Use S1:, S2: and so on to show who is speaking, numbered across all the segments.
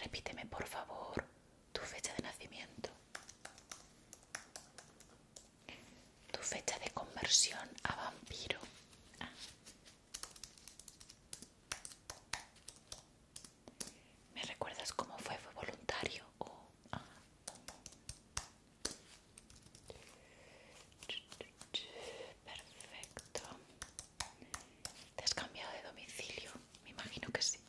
S1: Repíteme, por favor, tu fecha de nacimiento, tu fecha de conversión a vampiro. ¿Me recuerdas cómo fue? ¿Fue voluntario o...? Perfecto. ¿Te has cambiado de domicilio? Me imagino que sí.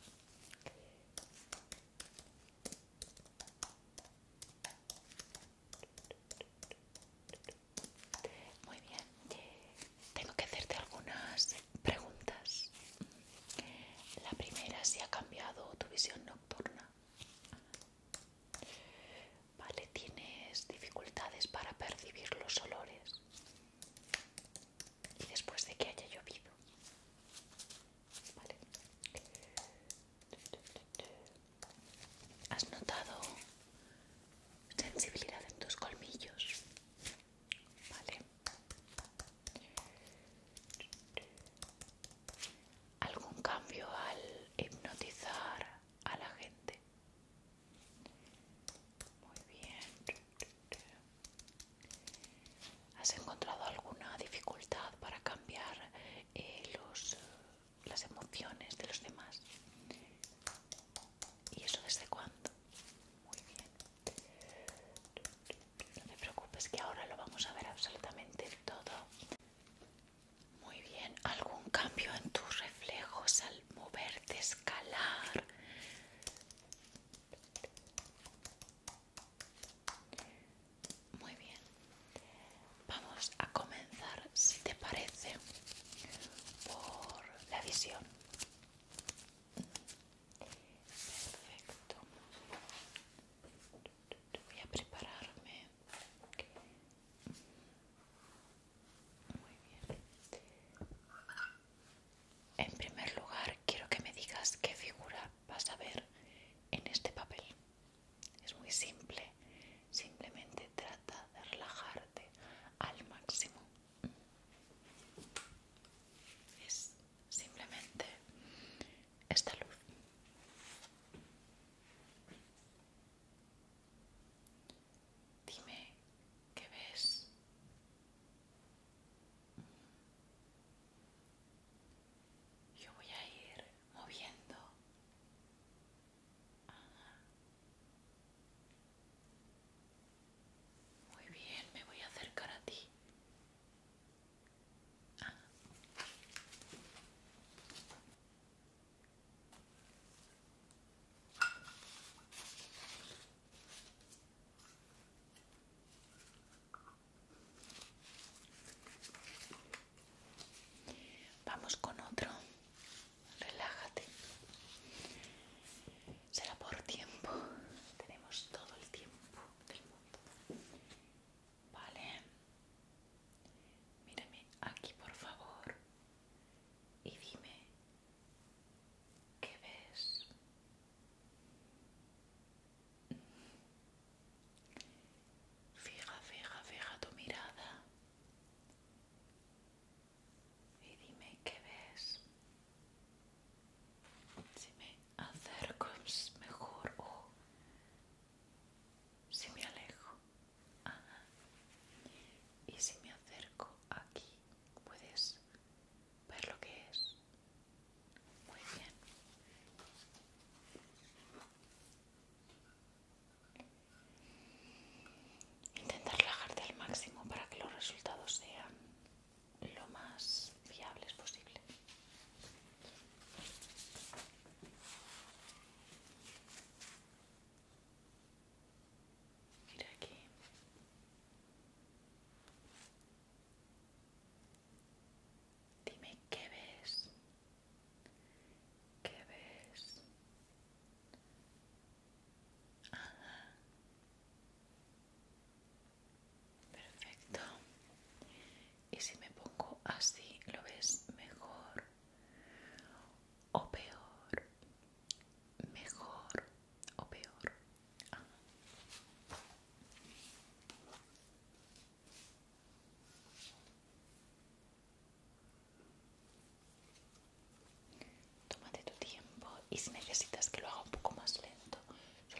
S1: Muy bien. Tengo que hacerte algunas preguntas. La primera, si ha cambiado tu visión nocturna. Vale, ¿tienes dificultades para percibir los olores? Y después de que haya llovido. Vale. ¿Has notado sensibilidad en tus colmillos? Vale. ¿Algún cambio al hipnotizar a la gente? Muy bien. ¿Has encontrado alguna dificultad para cambiar las emociones de los demás? ¿Y eso desde cuándo? Muy bien. No te preocupes, que ahora lo vamos a ver absolutamente todo. Muy bien. ¿Algún cambio en tus reflejos al moverte, escalar? Muy bien. Vamos a comenzar, si te parece, por la visión. Perfecto. Voy a prepararme. Muy bien. En primer lugar, quiero que me digas qué figura vas a ver en este papel. Es muy simple. Simplemente trata de relajarte al máximo. Es simplemente esta luz. Dime qué ves. Yo voy a ir moviendo. Muy bien, me voy a acercar a ti. Vamos con otro. Relájate. Será por tiempo. Tenemos todo el tiempo del mundo. Vale. Mírame aquí, por favor. Y dime qué ves. Fija tu mirada. Y dime qué ves. Si me acerco es mejor o si me alejo. Ajá. Y si me acerco aquí, puedes ver lo que es. Muy bien. Intenta relajarte al máximo para que los resultados sean lo más fiables posible. Mira aquí. Dime qué ves. ¿Qué ves? Ajá. Perfecto. Y si me pongo así, ¿lo ves mejor o peor? Mejor o peor. Ah. Tómate tu tiempo y si necesitas que lo haga un poco más lento,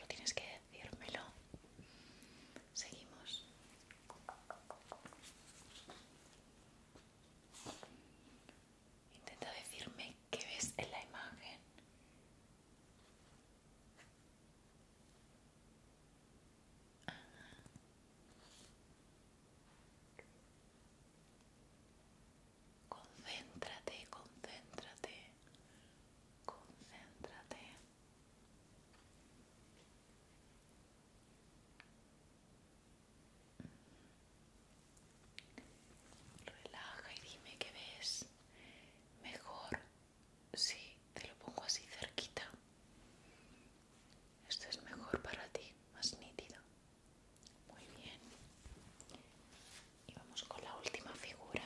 S1: Sí, te lo pongo así cerquita. Esto es mejor para ti, más nítido. Muy bien. Y vamos con la última figura.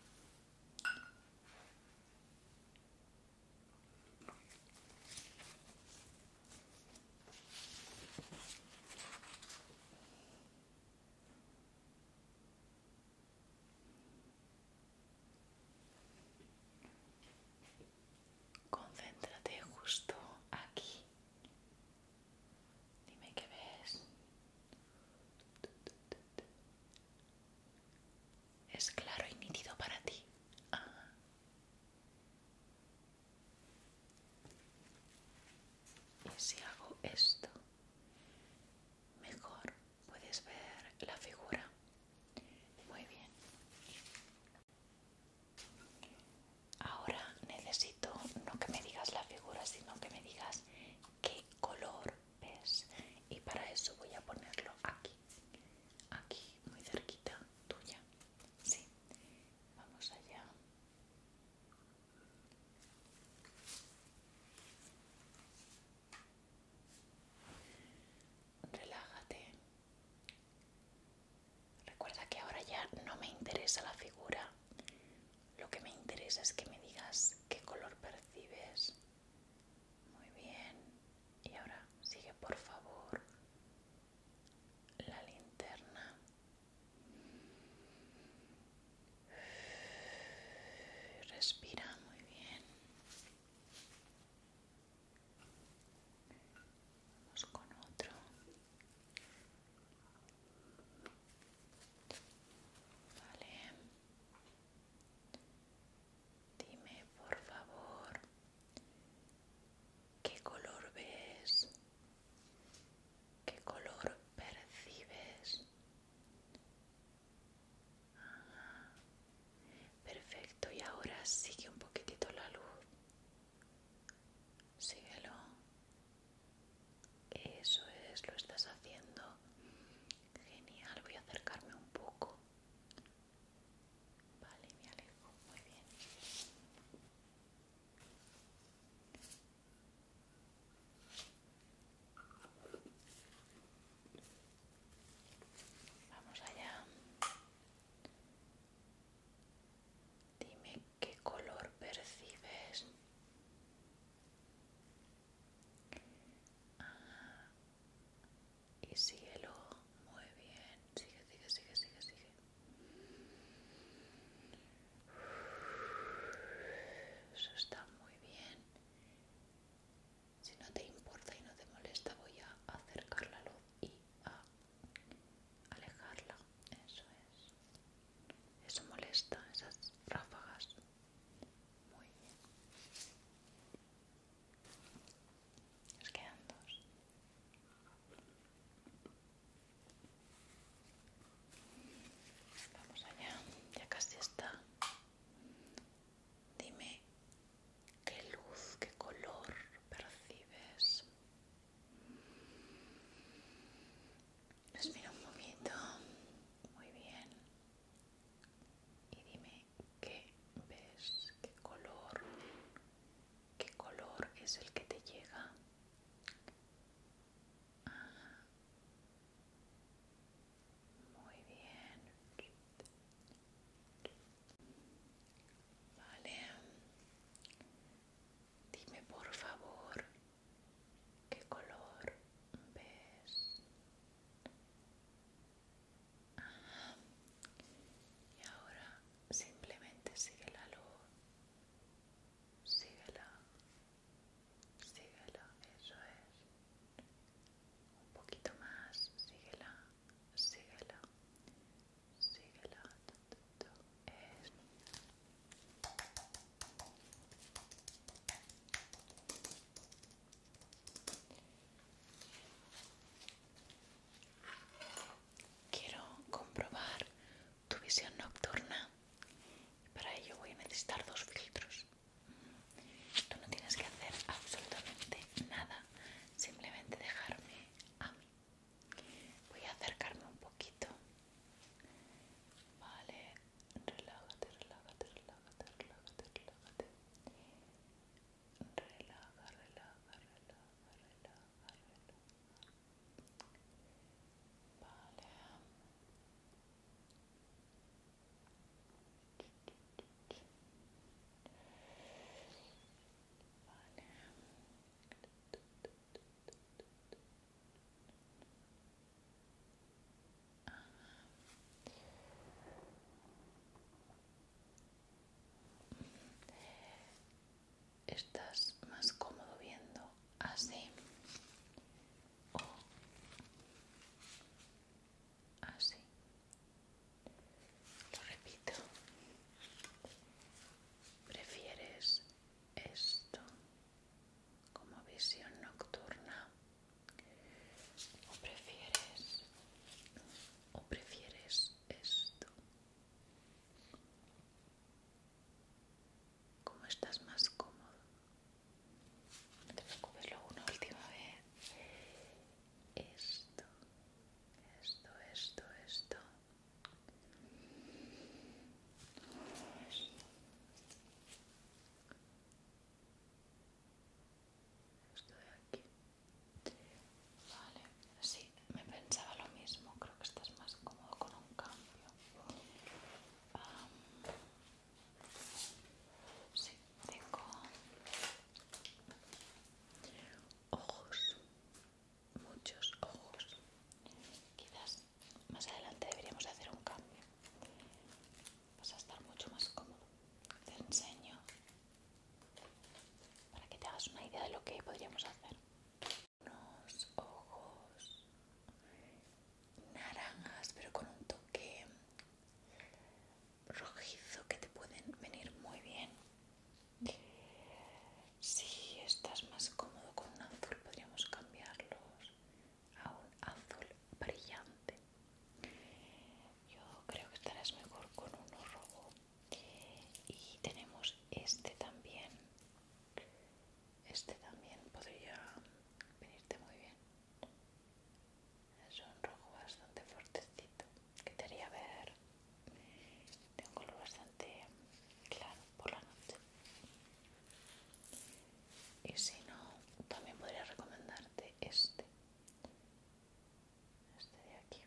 S1: Concéntrate justo aquí. Dime qué ves. Es claro y nítido para ti. Ah. Y si hago esto, mejor puedes ver la figura. Muy bien. Ahora necesito no que me digas la figura, sino que me digas qué color ves. Y para eso voy a ponerlo aquí. Aquí, muy cerquita tuya. Sí. Vamos allá. Relájate. Recuerda que ahora ya no me interesa la figura. Lo que me interesa es que me digas qué color percibes. Muy bien. Y ahora sigue por favor la linterna. Respira muy bien. Vamos con otro. Vale. Dime por favor qué color ves, qué color percibes. Perfecto, y ahora sigue un poquitito la luz. Síguelo. Eso es, lo estás haciendo. Genial, voy a acercarme un poco. Vale, me alejo. Muy bien. Vamos allá. Dime qué color percibes. Y síguelo. Muy bien. Sigue, sigue, sigue, sigue, sigue. Eso está muy bien. Si no te importa y no te molesta, voy a acercar la luz y a alejarla. Eso es. Eso molesta, esas ráfagas. Muy bien. Nos quedan dos. Vamos allá. Ya casi está. Dime qué luz, qué color percibes. Respira un poquito. Muy bien. Y dime qué ves, qué color es el que te llega. Muy bien. Vale. Dime por favor qué color ves. Y ahora simplemente sigue la luz. Síguela. estás más cómodo viendo así o así. Lo repito. ¿Prefieres esto como visión nocturna o prefieres esto? ¿Cómo estás más cómodo? No te preocupes, luego una última vez. Esto, esto, esto, esto. Esto de aquí. Vale, sí, me pensaba lo mismo. Creo que estás más cómodo con un cambio. Sí, tengo ojos, muchos ojos. Quizás más adelante deberíamos hacer un cambio. Vas a estar mucho más cómodo. Te enseño para que te hagas una idea de lo que podríamos hacer. Unos ojos naranjas, pero con un toque rojizo que te pueden venir muy bien. Si estás más cómodo con un azul, podríamos cambiarlos a un azul brillante. Yo creo que estarás mejor con uno rojo. Y tenemos este también. Este también podría venirte muy bien. Es un rojo bastante fuertecito que te haría ver de un color bastante claro por la noche. Y si no, también podría recomendarte este de aquí.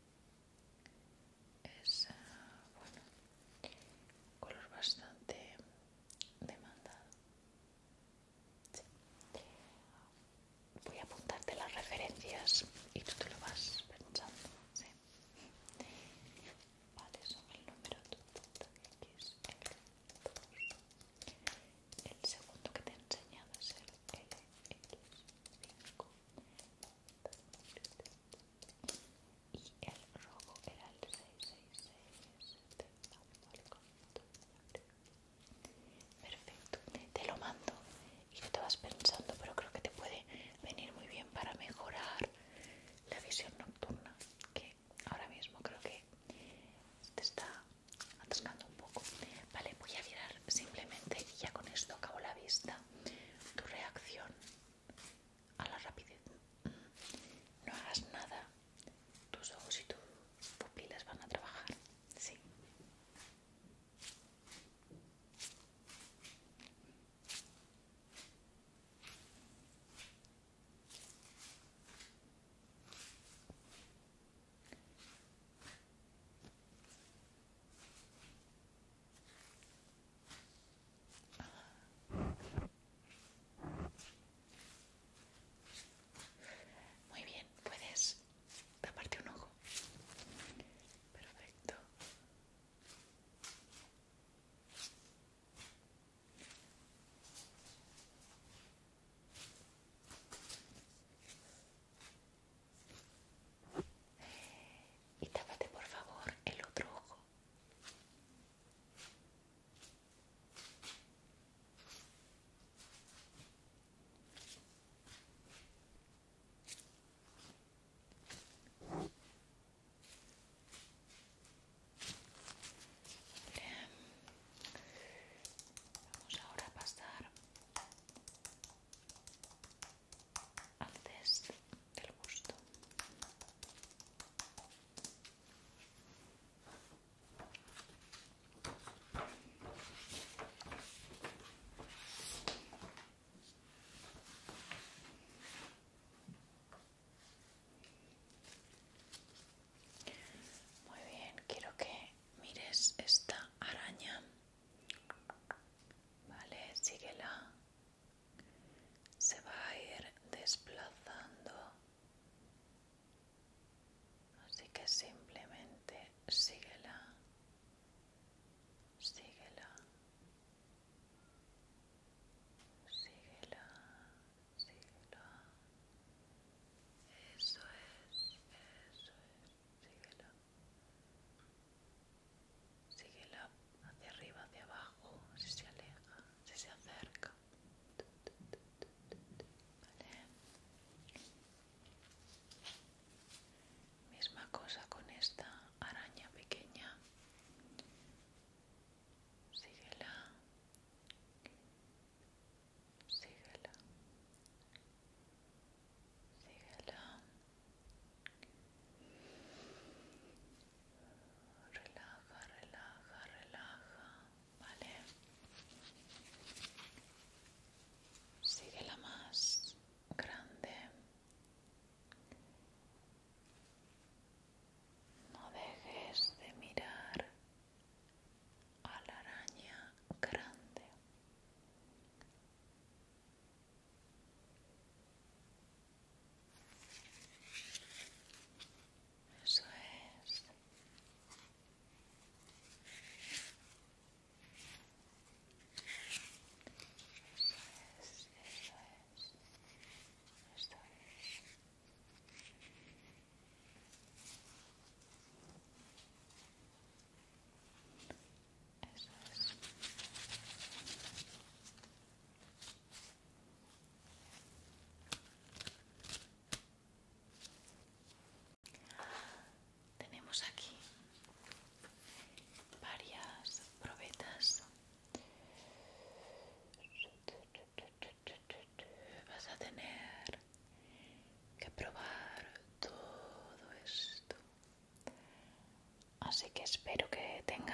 S1: Es, bueno, color bastante demandado. Sí. Voy a apuntarte las referencias y tú te lo vas pensando. ¿Sí? Vale, son el número X, el 2. El segundo que te he enseñado es el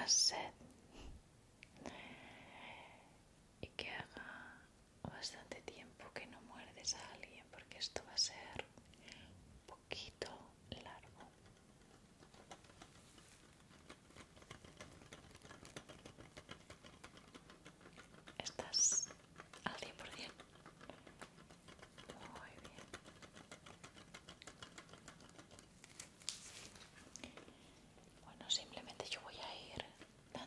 S1: tengas sed y que haga bastante tiempo que no muerdes a alguien, porque esto va a ser un poquito largo. ¿Estás al 100%? Muy bien. Bueno, simplemente yo voy a ir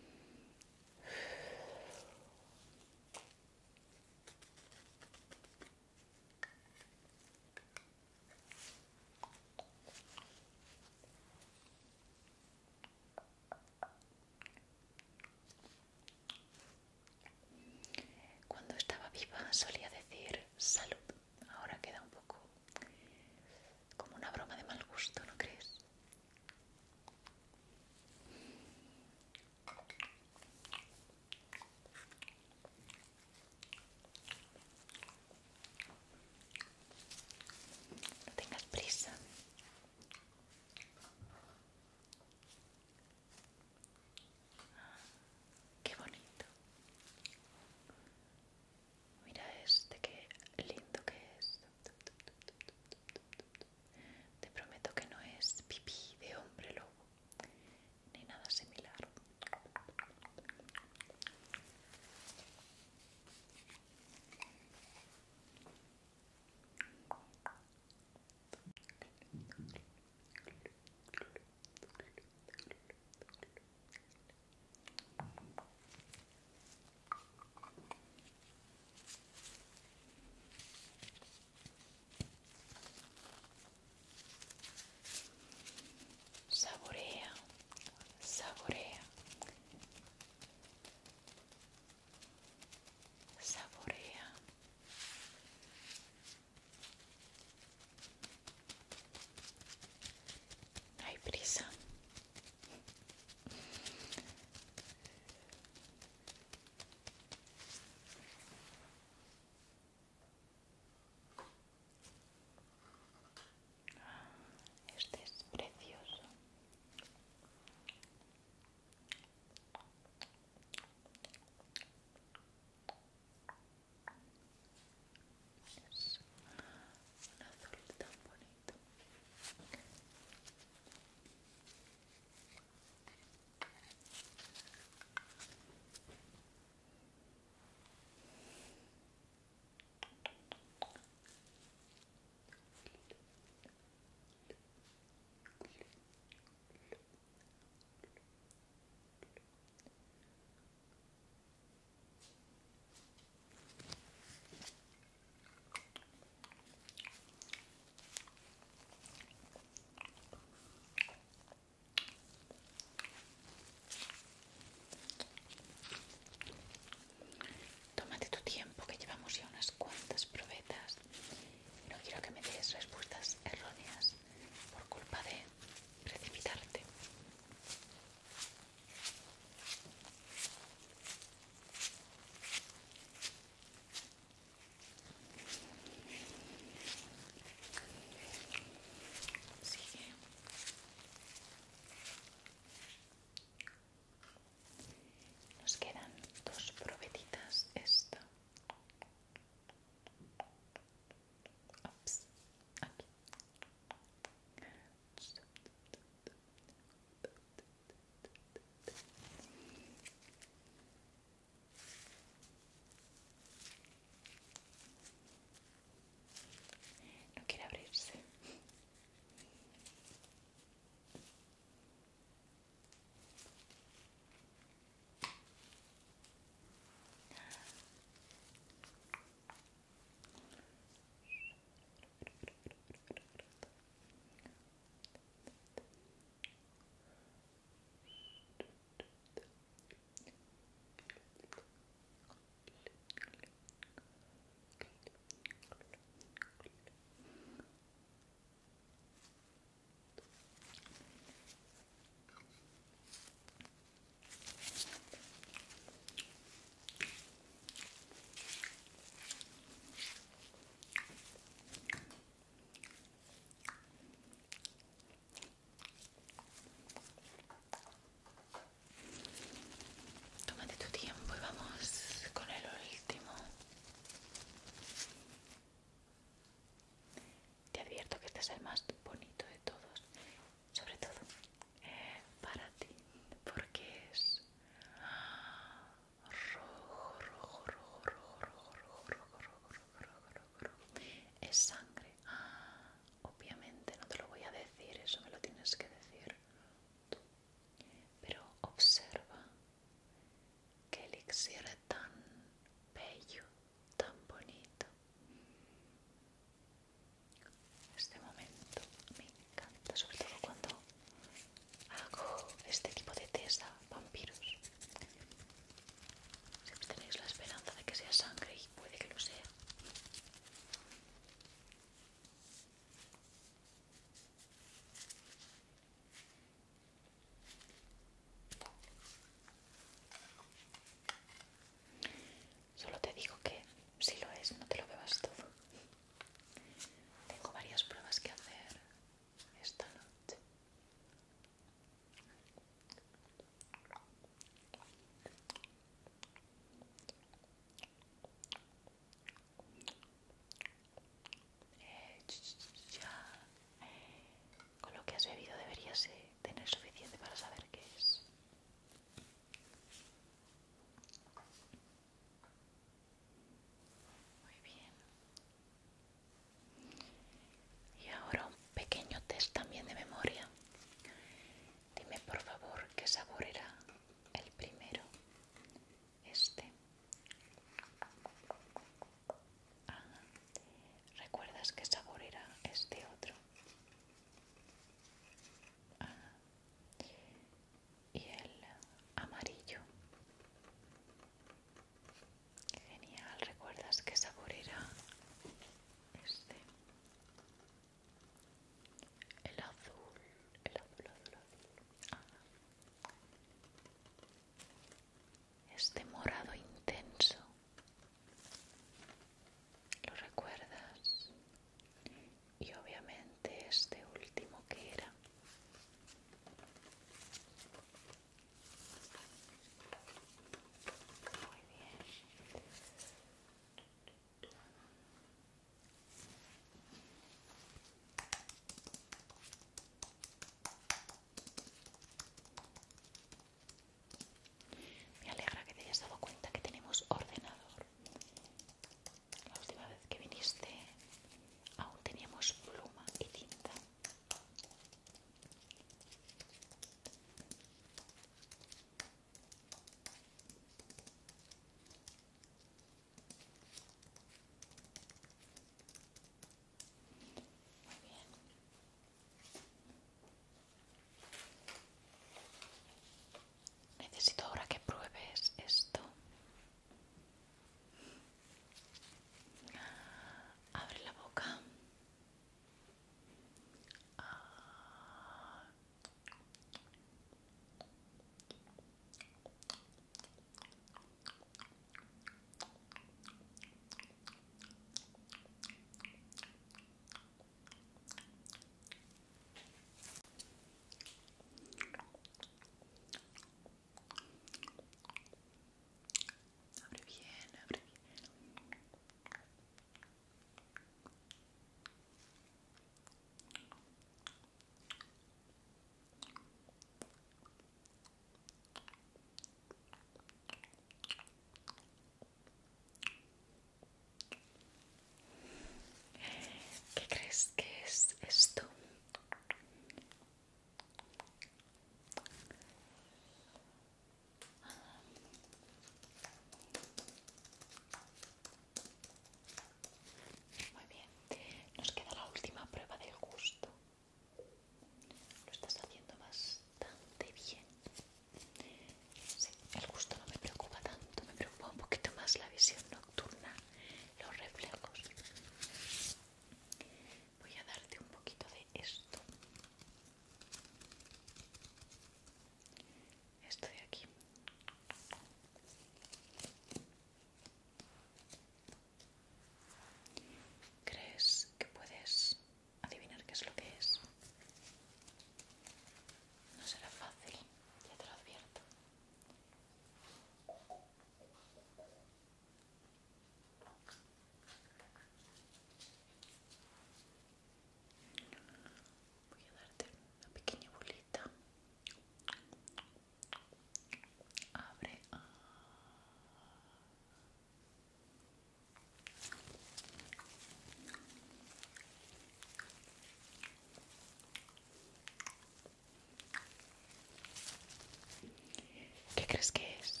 S1: crees que es?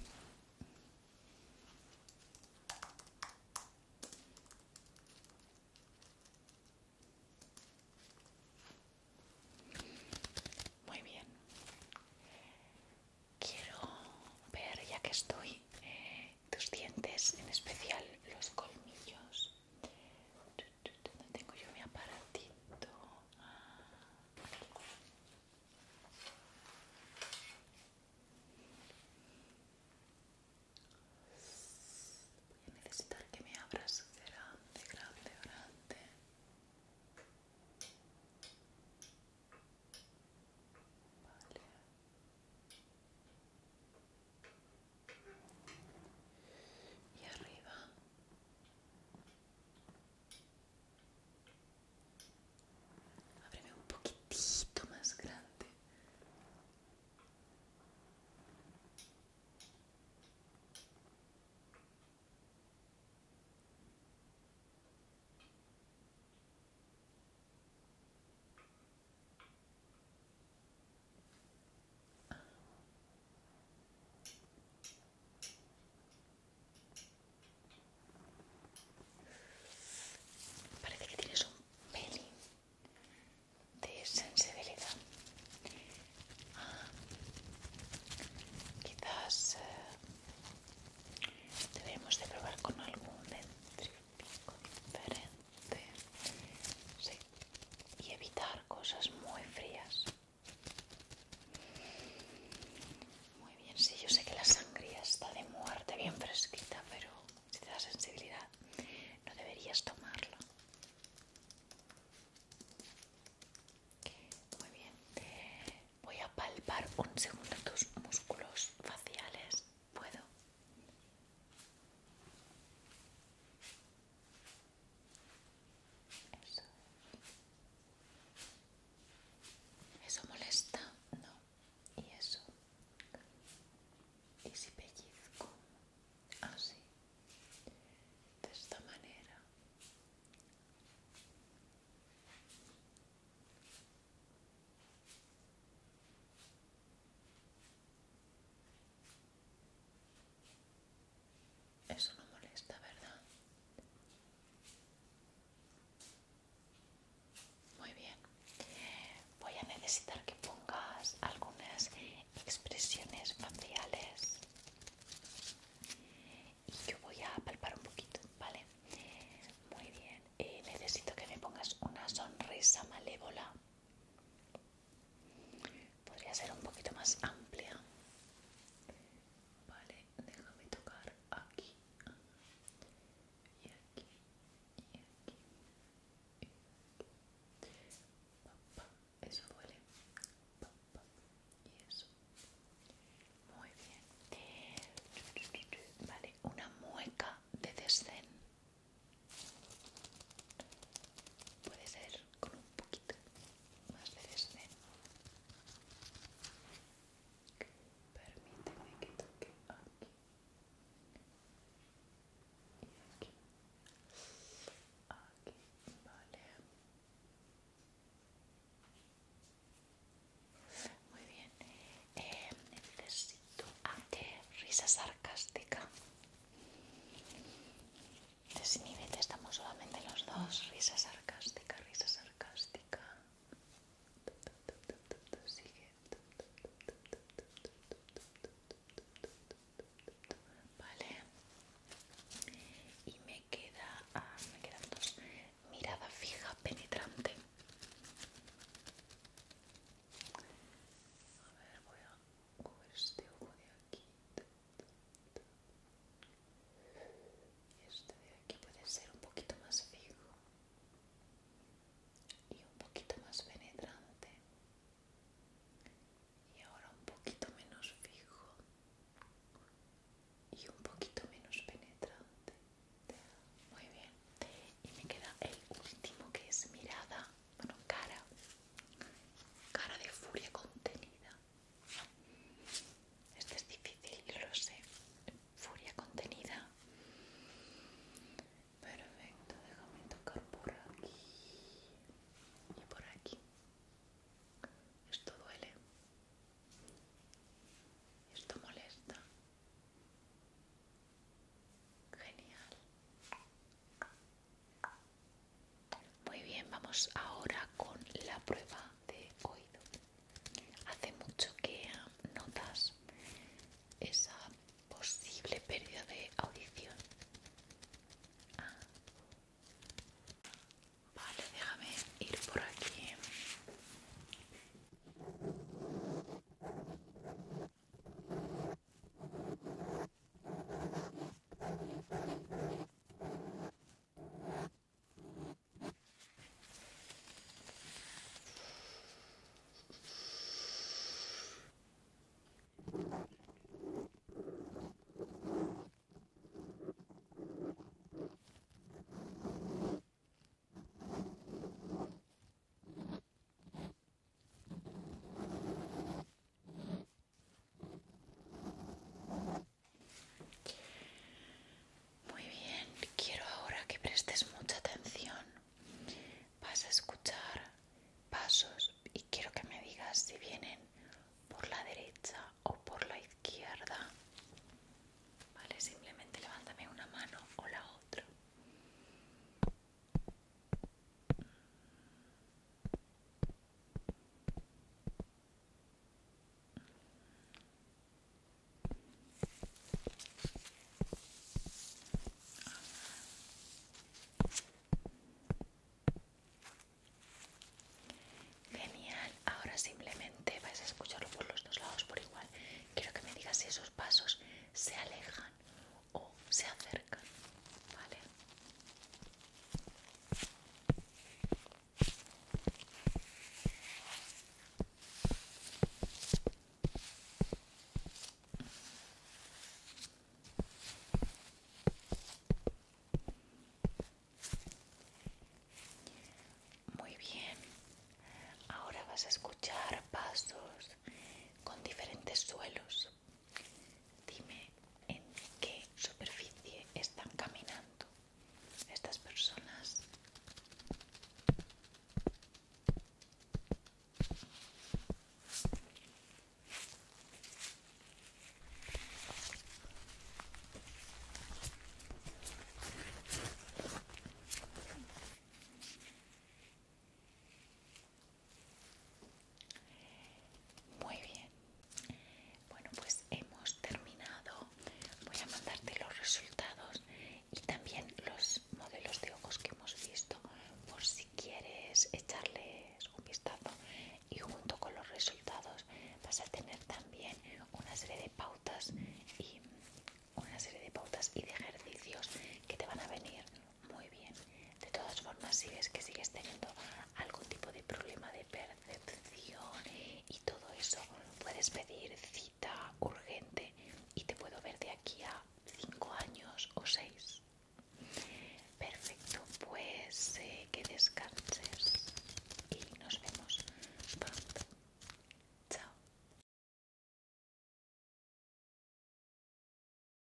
S1: Muy bien. Quiero ver, ya que estoy, tus dientes, en especial los colmillos.